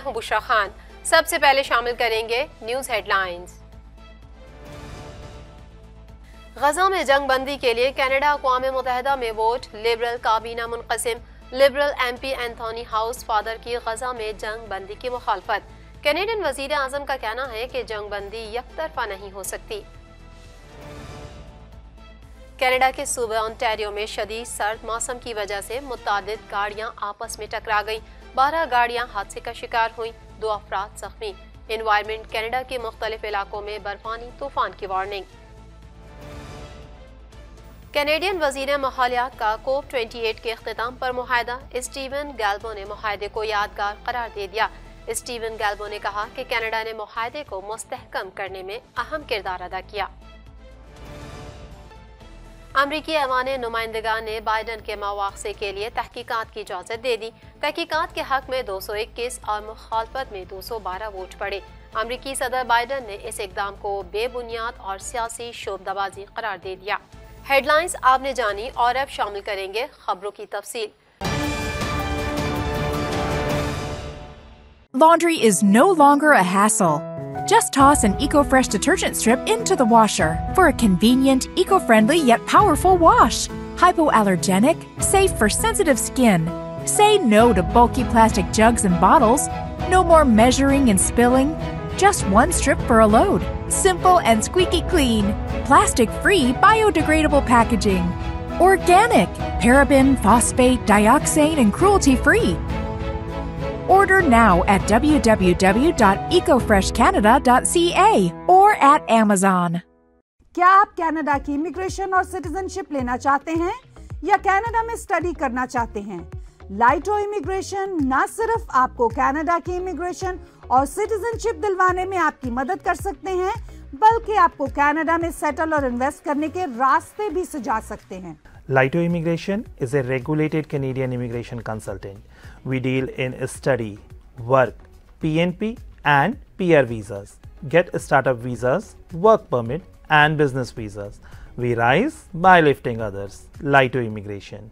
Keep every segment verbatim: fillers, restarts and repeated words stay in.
हूं बुशरा खान। सबसे पहले शामिल करेंगे न्यूज हेडलाइंस। गजा में जंग बंदी के लिए कनाडा अक़वाम मुत्तहिदा में वोट, लिबरल काबीना मुनक़सिम। Liberal M P Anthony Housefather की गजा में जंग बंदी की मुखालफत। कैनेडियन वज़ीर आज़म का कहना है कि जंग बंदी यकतरफा नहीं हो सकती। कनाडा के सूबे ओंटारियो में शदीद सर्द मौसम की वजह से मुतादिद गाड़ियां आपस में टकरा गईं। बारह गाड़ियां हादसे का शिकार हुई, दो अफराद जख्मी। एनवायरमेंट कनाडा के मुख्तलिफ इलाकों में बर्फानी तूफान की वार्निंग। कैनेडियन वज़ीर माहौलियात का कोप अट्ठाईस के अख्तिताम पर मुआहदा। स्टीवन गैल्बो ने मुआहदे को यादगार करार दे दिया। स्टीवन गैल्बो ने कहा कि कनाडा ने मुआहदे को मुस्तहकम करने में अहम किरदार अदा किया। अमरीकी ऐवान नुमाइंदगान ने बाइडन के मवाक़से के लिए तहकीकात की इजाज़त दे दी। तहकीकात के हक में दो सौ इक्कीस और मुखालफत में दो सौ बारह वोट पड़े। अमरीकी सदर बाइडन ने इस इक़दाम को बेबुनियाद और सियासी शोबदबाजी करार दे दिया। हेडलाइंस आपने जानी और अब शामिल करेंगे खबरों की तफसील। Laundry is no longer a hassle. Just toss an EcoFresh detergent strip into the washer for a convenient, eco-friendly yet powerful wash. Hypoallergenic, safe for sensitive skin. Say no to bulky plastic jugs and bottles. No more measuring and spilling. Just one strip for a load. Simple and squeaky clean. Plastic-free, biodegradable packaging. Organic, paraben, phosphate, dioxane, and cruelty-free. Order now at w w w dot eco fresh canada dot c a or at Amazon. क्या आप Canada की immigration और citizenship लेना चाहते हैं या Canada में study करना चाहते हैं? लाइटो इमिग्रेशन न सिर्फ आपको कनाडा की इमिग्रेशन और सिटीजनशिप दिलवाने में आपकी मदद कर सकते हैं, बल्कि आपको कनाडा में सेटल और इन्वेस्ट करने के रास्ते भी सुझा सकते हैं। Laito Immigration is a regulated Canadian immigration consultant. We deal in study, work, P N P and P R visas. Get startup visas, work permit and business visas. We rise by lifting others. Laito Immigration.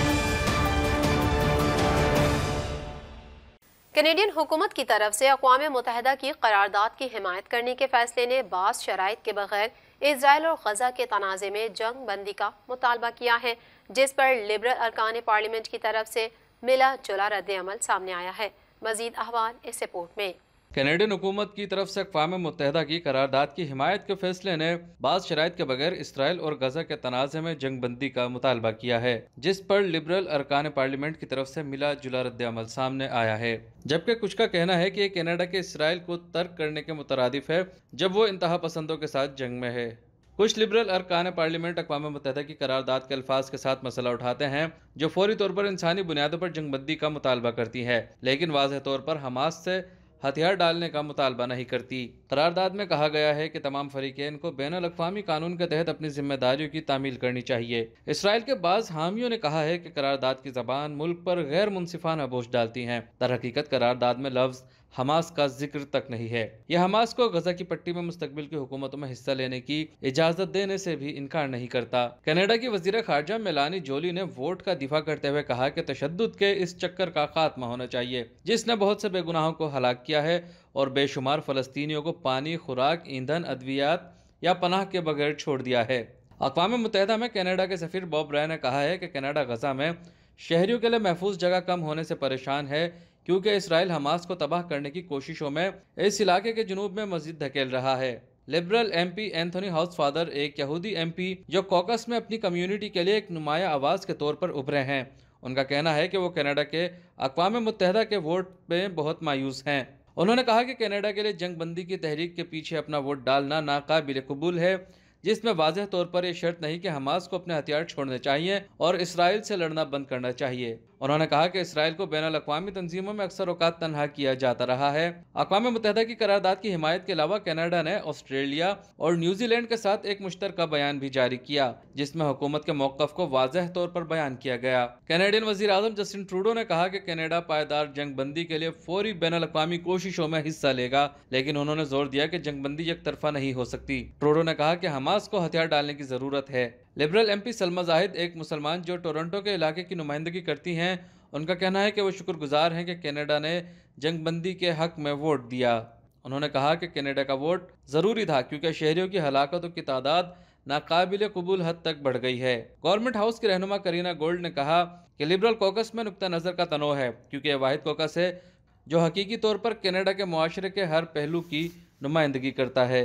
Canadian हुकूमत की तरफ से अक़वाम मुत्तहिदा की करारदाद की हिमायत करने के फैसले ने बास शराइत के बगैर इजराइल और गजा के तनाज़े में जंग बंदी का मुतालबा किया है, जिस पर लिबरल अरकान पार्लियामेंट की तरफ से मिला जुला रद्द अमल सामने आया है। मजीद अहवाल इस रिपोर्ट में। कैनेडियन हुकूमत की तरफ से अक़वाम मुत्तहिदा की करारदाद की हिमायत के फैसले ने बाज़ शराइत के बगैर इसराइल और गजा के तनाज़े में जंग बंदी का मुतालबा किया है, जिस पर लिबरल अरकान पार्लियामेंट की तरफ से मिला जुला रद्द अमल सामने आया है। जबकि कुछ का कहना है कि कनाडा के इसराइल को तर्क करने के मुतरादिफ है जब वो इंतहा पसंदों के साथ जंग में है। कुछ लिबरल अरकान पार्लियामेंट अक़वाम मुत्तहिदा की करारदाद के अल्फाज के साथ मसला उठाते हैं जो फौरी तौर पर इंसानी बुनियादों पर जंग बंदी का मुतालबा करती है, लेकिन वाज़ेह तौर पर हमास से हथियार डालने का मुतालबा नहीं करती। करारदाद में कहा गया है कि तमाम फरीक़ैन को बैनुल अक़वामी कानून के तहत अपनी जिम्मेदारियों की तामील करनी चाहिए। इसराइल के बाज़ हामियों ने कहा है कि करारदाद की ज़बान मुल्क पर गैर मुनसिफाना बोझ डालती हैं। दर हकीकत करारदाद में लफ्ज़ हमास का जिक्र तक नहीं है। यह हमास को गजा की पट्टी में मुस्तकबिल की हुकूमतों में हिस्सा लेने की इजाजत देने से भी इनकार नहीं करता। कनाडा की वज़ीर ख़ारजा मेलानी जोली ने वोट का दिफा करते हुए कहा कि तशद्दुद के इस चक्कर का खात्मा होना चाहिए जिसने बहुत से बेगुनाहों को हलाक किया है और बेशुमार फ़लस्तीनियों को पानी, खुराक, ईंधन, अद्वियात या पनाह के बगैर छोड़ दिया है। अक़वाम मुत्तहिदा में कनाडा के सफ़ीर बॉब राय ने कहा है कि कनाडा गजा में शहरियों के लिए महफूज जगह कम होने से परेशान है क्योंकि इसराइल हमास को तबाह करने की कोशिशों में इस इलाके के जुनूब में मज़ीद धकेल रहा है। Liberal M P Anthony Housefather, एक यहूदी एम पी जो कॉकस में अपनी कम्युनिटी के लिए एक नुमाया आवाज़ के तौर पर उभरे हैं, उनका कहना है कि वो कनाडा के अक़वाम मुत्तहिदा के वोट में बहुत मायूस हैं। उन्होंने कहा कि कनाडा के लिए जंग बंदी की तहरीक के पीछे अपना वोट डालना नाकाबिल कबूल है, जिसमें वाज़ेह तौर पर यह शर्त नहीं कि हमास को अपने हथियार छोड़ने चाहिए और इसराइल से लड़ना बंद करना चाहिए। उन्होंने कहा कि इसराइल को बैनुल अक़वामी तंजीमों में अक्सर औकात तनहा किया जाता रहा है। अक़वाम मुत्तहिदा की करारदाद की हिमायत के अलावा कनाडा ने ऑस्ट्रेलिया और न्यूजीलैंड के साथ एक मुश्तरका बयान भी जारी किया जिसमें हुकूमत के मौक़िफ़ को वाज़ेह तौर पर बयान किया गया। कैनेडियन वज़ीर आज़म जस्टिन ट्रूडो ने कहा कि कनाडा पायदार जंग बंदी के लिए फौरी बैनुल अक़वामी कोशिशों में हिस्सा लेगा, लेकिन उन्होंने जोर दिया कि जंग बंदी एक तरफा नहीं हो सकती। ट्रूडो ने कहा कि हमास को हथियार डालने की ज़रूरत है। Liberal M P Salma Zahid, एक मुसलमान जो टोरंटो के इलाके की नुमाइंदगी करती हैं, उनका कहना है कि वो शुक्रगुजार हैं कि कनाडा ने जंगबंदी के हक में वोट दिया। उन्होंने कहा कि कनाडा का वोट ज़रूरी था क्योंकि शहरियों की हलाकतों की तादाद नाकाबिल कबूल हद तक बढ़ गई है। गवर्नमेंट हाउस की रहनुमा करीना गोल्ड ने कहा कि लिबरल कॉकस में नुक्ता नज़र का तनों है क्योंकि यह वाहिद कॉकस है जो हकीकी तौर पर कनाडा के मुआशरे के हर पहलू की नुमाइंदगी करता है।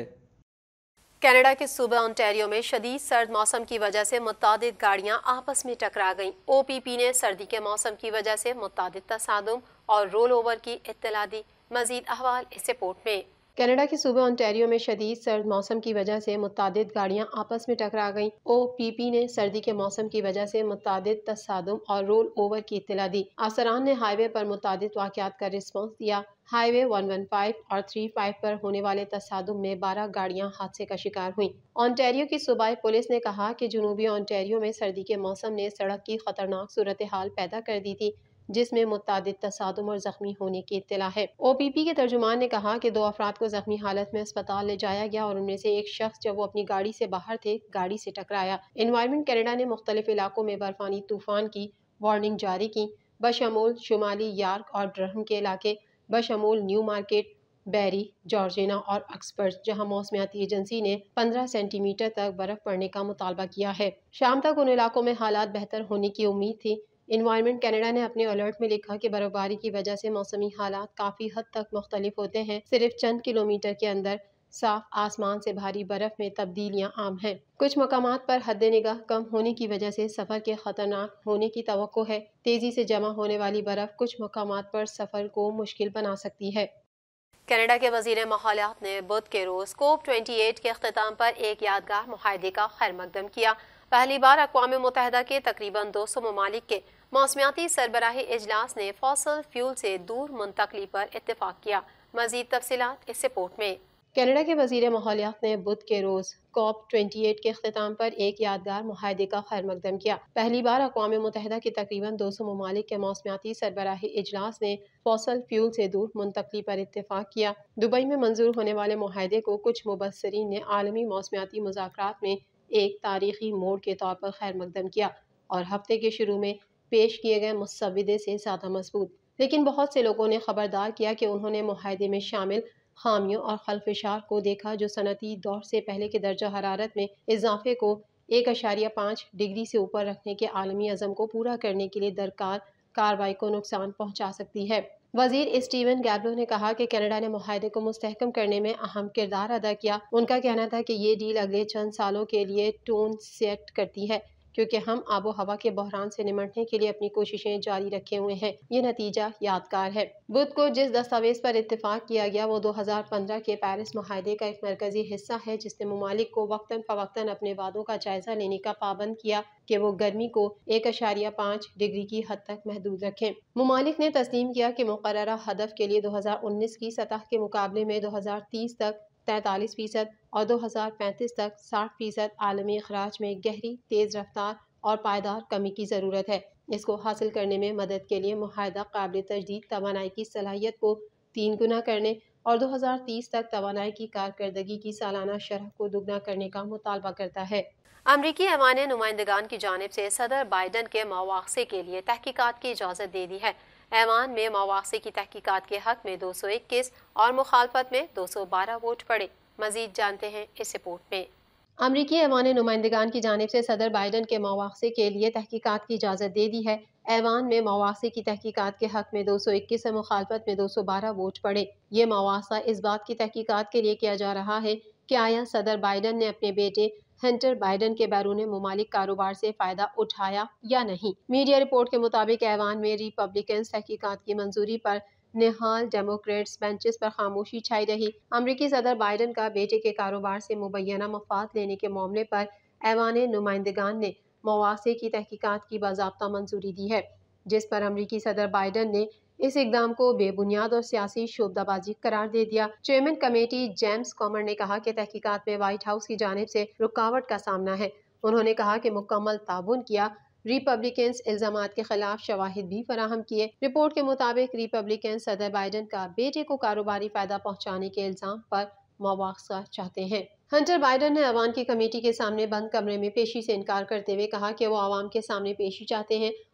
कनाडा के सूबे ओंटारियो में शदीद सर्द मौसम की वजह से मुत्तादिद गाड़ियां आपस में टकरा गईं। ओ पी पी ने सर्दी के मौसम की वजह से मुत्तादिद तसादुम और रोल ओवर की इत्तला दी। मजीद अहवाल इस रिपोर्ट में। कनाडा के सूबे ओंटारियो में शदीद सर्द मौसम की वजह से मुत्तादिद गाड़ियां आपस में टकरा गईं। ओ पी पी ने सर्दी के मौसम की वजह से मुत्तादिद तसादुम और रोल ओवर की इत्तला दी। अफसरान ने हाईवे पर मुत्तादिद वाक़यात का रिस्पॉन्स दिया। हाईवे एक सौ पंद्रह और पैंतीस पर होने वाले तसादुम में बारह गाड़ियां हादसे का शिकार हुई। ओंटारियो की सूबाई पुलिस ने कहा कि जनूबी ओंटारियो में सर्दी के मौसम ने सड़क की खतरनाक सूरत हाल पैदा कर दी थी जिसमें मुत्तादिद तसादुम और जख्मी होने की इत्तला है। ओ पी पी के तर्जुमान ने कहा कि दो अफराद को जख्मी हालत में अस्पताल ले जाया गया और उनमें से एक शख्स जब वो अपनी गाड़ी से बाहर थे गाड़ी से टकराया। एनवायरमेंट कनाडा ने मुख्तलिफ इलाकों में बर्फानी तूफान की वार्निंग जारी की। बशमूल शुमाली यार्क और ड्रहम के इलाके, बशमूल न्यू मार्केट, बैरी, जॉर्जिना और ऑक्सफोर्ड, जहां मौसमियाती एजेंसी ने पंद्रह सेंटीमीटर तक बर्फ पड़ने का मुतालबा किया है। शाम तक उन इलाकों में हालात बेहतर होने की उम्मीद थी। इन्वायरमेंट कनाडा ने अपने अलर्ट में लिखा कि बर्फबारी की वजह से मौसमी हालात काफ़ी हद तक मुख्तलिफ होते हैं। सिर्फ चंद किलोमीटर के अंदर साफ आसमान से भारी बर्फ में तब्दीलियां आम हैं। कुछ मकामात पर हद निगाह कम होने की वजह से सफ़र के खतरनाक होने की तवक्को है। तेज़ी से जमा होने वाली बर्फ कुछ मकामात पर सफ़र को मुश्किल बना सकती है। कनाडा के वज़ीर माहौलियात ने बुध के रोज़ कोप अट्ठाईस के अख्तिताम पर एक यादगार मुआहदे का खैर मकदम किया। पहली बार अक़वाम मुत्तहिदा के तकरीबन दो सौ ममालिक के मौसमियाती सरबराही इजलास ने फॉसल फ्यूल से दूर मुंतकली पर इत्तेफाक किया। मज़ीद तफसीलात इस रिपोर्ट में। कनाडा के वज़ीर माहौलियात ने बुध के रोज़ कॉप अट्ठाईस के अख्तिताम पर एक यादगार मुआहदे का खैर मकदम किया। पहली बार अक़वाम मुत्तहिदा के तकरीबन दो सौ ममालिक के मौसमियाती सरबराही इजलास ने फॉसल फ्यूल से दूर मुंतकली पर इत्तेफाक किया। दुबई में मंजूर होने वाले मुआहदे को कुछ मुबस्सरीन ने आलमी मौसमियाती मुज़ाकरात में एक तारीखी मोड़ के तौर पर खैर मकदम किया और हफ्ते के शुरू में पेश किए गए मुसव्वदे से ज़्यादा मजबूत। लेकिन बहुत से लोगों ने खबरदार किया कि उन्होंने मुआहदे में शामिल खामियों और खलफिशार को देखा जो सनती दौर से पहले के दर्जा हरारत में इजाफे को एक अशारिया पाँच डिग्री से ऊपर रखने के आलमी अज़म को पूरा करने के लिए दरकार कार्रवाई को नुकसान पहुँचा सकती है। वज़ीर स्टीवन गैब्लो ने कहा कि कनाडा ने मुआहदे को मुस्तहकम करने में अहम किरदार अदा किया। उनका कहना था कि ये डील अगले चंद सालों के लिए टोन सेट करती है क्योंकि हम आबो हवा के बहरान से निमटने के लिए अपनी कोशिशें जारी रखे हुए हैं। ये नतीजा यादगार है। बुध को जिस दस्तावेज पर इत्तेफाक किया गया वो दो हज़ार पंद्रह के पेरिस मुआहदे का एक मरकजी हिस्सा है जिसने मुमालिक को वक्तन फवक्तन अपने वादों का जायजा लेने का पाबंद किया कि वो गर्मी को एक अशारिया पाँच डिग्री की हद तक महदूद रखें। मुमालिक ने तस्लीम किया कि मुकर्ररा हदफ के लिए दो हज़ार उन्नीस की सतह के मुकाबले में दो हज़ार तीस तक तैंतालीस फीसद और दो हज़ार पैंतीस तक साठ फीसद आलमी अखराज में गहरी तेज़ रफ्तार और पायदार कमी की ज़रूरत है। इसको हासिल करने में मदद के लिए मुआहदा काबिल तजदीद तवानाई की सलाहियत को तीन गुना करने और दो हज़ार तीस तक तवानाई की कारकर्दगी की सालाना शरह को दुगना करने का मुतालबा करता है। अमरीकी ऐवान नुमाइंदगान की जानिब से सदर बाइडन के मवाक़से के लिए तहकीकात की इजाज़त दे दी है। ऐवान में मवाक़से की तहकीकात के हक में दो सौ इक्कीस और मुखालफत में दो सौ बारह वोट पड़े। मज़ीद जानते हैं इस रिपोर्ट में। अमरीकी ऐवान नुमाइंदगान की जानिब से सदर बाइडन के मवाक़से के लिए तहकीकात की इजाज़त दे दी है। ऐवान में मवाक़से की तहकीकात के हक में दो सौ इक्कीस और मुखालफत में दो सौ बारह वोट पड़े। ये मवाक़सा इस बात की तहकीकात के लिए किया जा रहा है कि आया सदर बाइडन ने अपने बेटे हंटर बाइडन के बैरून मुमालिक कारोबार से फ़ायदा उठाया या नहीं। मीडिया रिपोर्ट के मुताबिक ऐवान में रिपब्लिकन तहकीकात की मंजूरी पर निहाल डेमोक्रेट्स बेंचेस पर खामोशी छाई रही। अमरीकी सदर बाइडन का बेटे के कारोबार से मुबैना मफाद लेने के मामले पर ऐवान नुमाइंदगान ने मवाक़से की तहकीकात की बाज़ाब्ता मंजूरी दी है, जिस पर अमरीकी सदर बाइडन ने इस इकदाम को बेबुनियाद और सियासी शोबदाबाजी करार दे दिया। चेयरमैन कमेटी जेम्स कॉमर ने कहा कि तहकीकात में व्हाइट हाउस की जानिब से रुकावट का सामना है। उन्होंने कहा कि मुकम्मल ताबुन किया। रिपब्लिकन्स इल्ज़ामात के खिलाफ शवाहिद भी फराहम किए। रिपोर्ट के मुताबिक रिपब्लिकन सदर बाइडन का बेटे को कारोबारी फायदा पहुँचाने के इल्ज़ाम पर मवाक़सा चाहते हैं। हंटर बाइडन ने ऐवान की कमेटी के सामने बंद कमरे में पेशी से इनकार करते हुए कहा कि वो आवाम के सामने पेशी चाहते हैं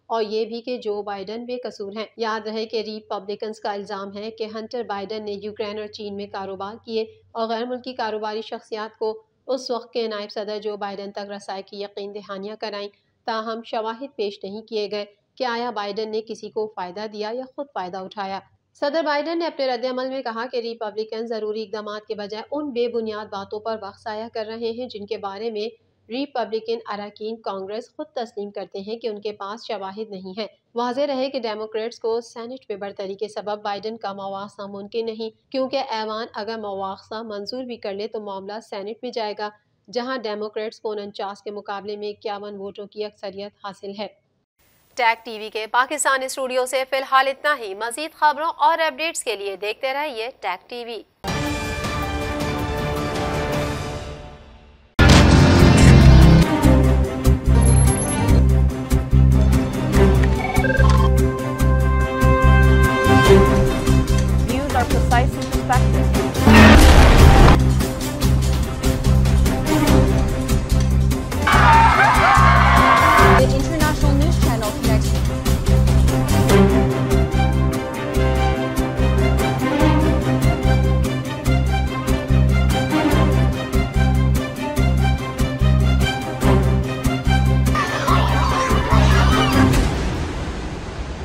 और ये भी कि जो बाइडन बेकसूर हैं। याद रहे कि रिपब्लिकन्स का इल्ज़ाम है कि हंटर बाइडन ने यूक्रेन और चीन में कारोबार किए और गैर मुल्की कारोबारी शख्सियात को उस वक्त के नायब सदर जो बाइडन तक रसाई की यकीन दहानियाँ कराईं। ताहम शवाहिद पेश नहीं किए गए कि आया बाइडन ने किसी को फ़ायदा दिया या खुद फ़ायदा उठाया। सदर बाइडन ने अपने रद्द-ए-अमल में कहा कि रिपब्लिकन ज़रूरी इक़दामात के बजाय उन बेबुनियाद बातों पर वक्त ज़ाया कर रहे हैं जिनके बारे में रिपब्लिकन अरकान कांग्रेस खुद तस्लीम करते हैं कि उनके पास शवाहिद नहीं है। वाज़ेह रहे कि डेमोक्रेट्स को सेनेट में बढ़तरी के सबब बाइडन का मवाख़ज़ा मुमकिन नहीं, क्योंकि ऐवान अगर मवाख़ज़ा मंजूर भी कर ले तो मामला सेनेट में जाएगा, जहां डेमोक्रेट्स को उनचास के मुकाबले में इक्यावन वोटों की अक्सरियत हासिल है। टैग टीवी के पाकिस्तान स्टूडियो से फिलहाल इतना ही। मज़ीद खबरों और अपडेट्स के लिए देखते रहिए टैग टीवी।